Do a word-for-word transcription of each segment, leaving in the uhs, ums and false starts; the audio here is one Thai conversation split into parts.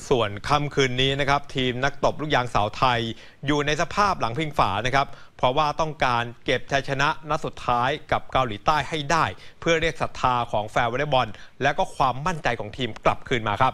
ส่วนค่ำคืนนี้นะครับทีมนักตบลูกยางสาวไทยอยู่ในสภาพหลังพิงฝานะครับเพราะว่าต้องการเก็บชัยชนะนัดสุดท้ายกับเกาหลีใต้ให้ได้เพื่อเรียกศรัทธาของแฟนวอลเลย์บอลและก็ความมั่นใจของทีมกลับคืนมาครับ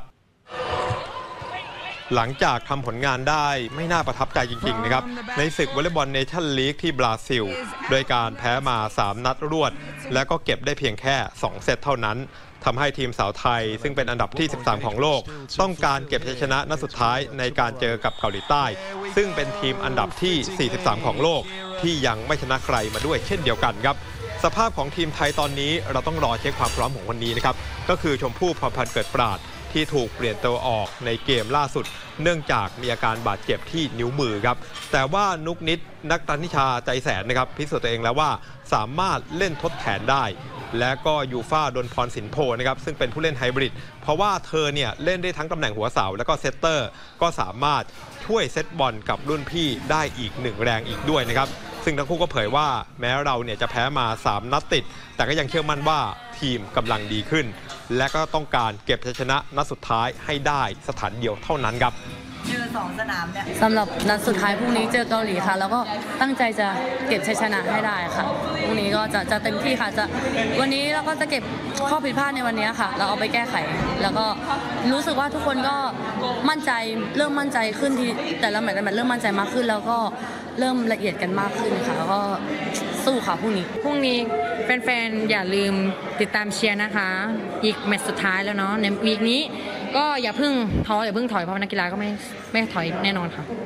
หลังจากทำผลงานได้ไม่น่าประทับใจจริงๆนะครับในศึกวอลเลย์บอลเนชั่นลีกที่บราซิลโดยการแพ้มาสามนัดรวดและก็เก็บได้เพียงแค่สองเซตเท่านั้นทำให้ทีมสาวไทยซึ่งเป็นอันดับที่สิบสามของโลกต้องการเก็บชัยชนะนัดสุดท้ายในการเจอกับเกาหลีใต้ซึ่งเป็นทีมอันดับที่สี่สิบสามของโลกที่ยังไม่ชนะใครมาด้วยเช่นเดียวกันครับสภาพของทีมไทยตอนนี้เราต้องรอเช็คความพร้อมของวันนี้นะครับก็คือชมพู่พรพันธ์เกิดปราดที่ถูกเปลี่ยนตัวออกในเกมล่าสุดเนื่องจากมีอาการบาดเจ็บที่นิ้วมือครับแต่ว่านุกนิดนักตันนิชาใจแสนนะครับพิสูจน์ตัวเองแล้วว่าสามารถเล่นทดแทนได้และก็ยูฟ่าดนพรสินโพนะครับซึ่งเป็นผู้เล่นไฮบริดเพราะว่าเธอเนี่ยเล่นได้ทั้งตำแหน่งหัวเสาและก็เซตเตอร์ก็สามารถช่วยเซตบอลกับรุ่นพี่ได้อีกหนึ่งแรงอีกด้วยนะครับซึ่งทั้งคู่ก็เผยว่าแม้เราเนี่ยจะแพ้มาสามนัดติดแต่ก็ยังเชื่อมั่นว่าทีมกำลังดีขึ้นและก็ต้องการเก็บชัยชนะนัดสุดท้ายให้ได้สถานเดียวเท่านั้นครับเจอสองสนามเนี่ยสำหรับนัดสุดท้ายพรุ่งนี้เจอเกาหลีค่ะแล้วก็ตั้งใจจะเก็บชัยชนะให้ได้ค่ะพรุ่งนี้ก็จะจะเต็มที่ค่ะจะวันนี้เราก็จะเก็บข้อผิดพลาดในวันนี้ค่ะเราเอาไปแก้ไขแล้วก็รู้สึกว่าทุกคนก็มั่นใจเริ่มมั่นใจขึ้นทีแต่ละแมตช์แต่ละแมตช์เริ่มมั่นใจมากขึ้นแล้วก็เริ่มละเอียดกันมากขึ้นค่ะแล้วก็สู้ค่ะพรุ่งนี้พรุ่งนี้แฟนๆอย่าลืมติดตามเชียร์นะคะอีกแมตช์สุดท้ายแล้วเนาะในวีคนี้ก็อย่าเพิ่งท้ออย่าเพิ่งถอยเพราะนักกีฬาก็ไม่ไม่ถอยแน่นอนค่ะ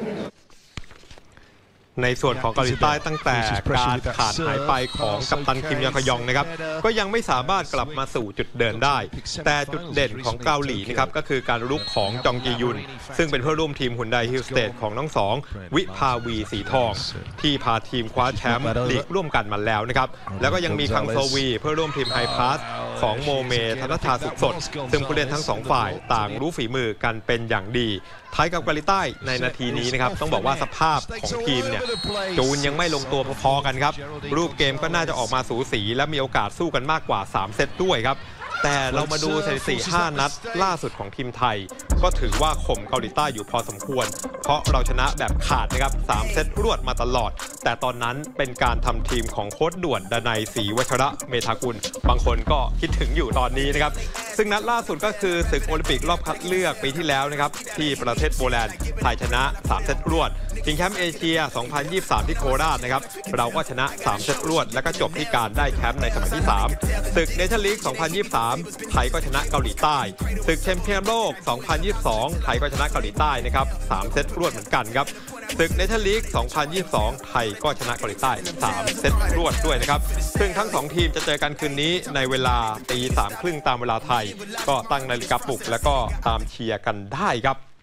ในส่วนของเกาหลีใต้ตั้งแต่การขาดหายไปของกัปตันคิมยองฮยองนะครับก็ยังไม่สามารถกลับมาสู่จุดเดินได้แต่จุดเด่นของเกาหลีนะครับก็คือการลุกของจองจียุนซึ่งเป็นเพื่อนร่วมทีมฮุนไดฮิลสเตทของน้องสองวิภาวีสีทองที่พาทีมคว้าแชมป์ลีกร่วมกันมาแล้วนะครับแล้วก็ยังมีคังโซวีเพื่อร่วมทีมไฮพาสของโมเมธนชาสุขสดซึ่งผู้เล่นทั้งสองฝ่ายต่างรู้ฝีมือกันเป็นอย่างดีไทยกับเกาหลีใต้ในนาทีนี้นะครับต้องบอกว่าสภาพของทีมเนี่ยจูนยังไม่ลงตัวพอๆกันครับรูปเกมก็น่าจะออกมาสูสีและมีโอกาสสู้กันมากกว่าสามเซตด้วยครับแต่เรามาดูสถิติห้านัดล่าสุดของทีมไทยก็ถือว่าข่มเกาหลีใต้อยู่พอสมควรเพราะเราชนะแบบขาดนะครับสามเซตรวดมาตลอดแต่ตอนนั้นเป็นการทำทีมของโค้ชด่วนดนัยศรีวัชระเมธากุลบางคนก็คิดถึงอยู่ตอนนี้นะครับซึ่งนัดล่าสุดก็คือศึกโอลิมปิกรอบคัดเลือกปีที่แล้วนะครับที่ประเทศโปแลนด์ไทยชนะสามเซตรวดชิงแชมป์เอเชียสองพันยี่สิบสามที่โคราชนะครับเราก็ชนะสามเซตรวดแล้วก็จบที่การได้แชมป์ในสมัยที่สามศึกเนชั่นลีกสองพันยี่สิบสามไทยก็ชนะเกาหลีใต้ศึกแชมเปี้ยนโลกสองพันยี่สิบสองไทยก็ชนะเกาหลีใต้นะครับสามเซตรวดเหมือนกันครับศึกเนชั่นลีกสองพันยี่สิบสองไทยก็ชนะเกาหลีใต้สามเซตรวดด้วยนะครับซึ่งทั้งสองทีมจะเจอกันคืนนี้ในเวลาตีสามครึ่งตามเวลาไทยก็ตั้งนาฬิกาปลุกแล้วก็ตามเชียร์กันได้ครับ